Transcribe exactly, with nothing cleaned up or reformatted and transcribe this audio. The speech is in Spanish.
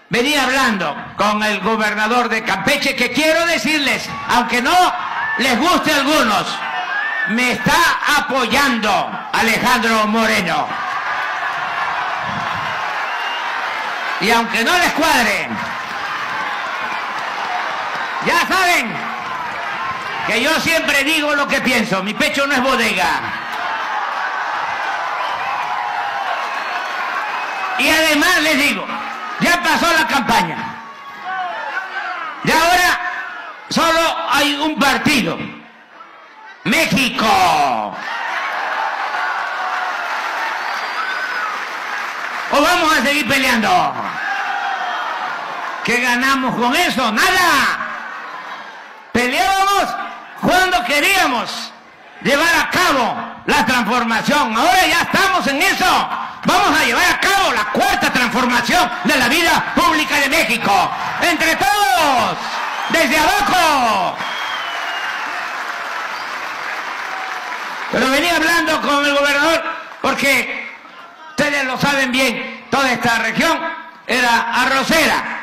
venía hablando con el gobernador de Campeche, que quiero decirles, aunque no les guste a algunos, me está apoyando Alejandro Moreno. Y aunque no les cuadre, ya saben que yo siempre digo lo que pienso, mi pecho no es bodega. Y además les digo, ya pasó la campaña. Y ahora solo hay un partido. México. ¿O vamos a seguir peleando? ¿Qué ganamos con eso? ¡Nada! Peleábamos cuando queríamos llevar a cabo la transformación. Ahora ya estamos en eso. Vamos a llevar a cabo la cuarta transformación de la vida pública de México. Entre todos, desde abajo. Pero venía hablando con el gobernador porque ustedes lo saben bien, toda esta región era arrocera.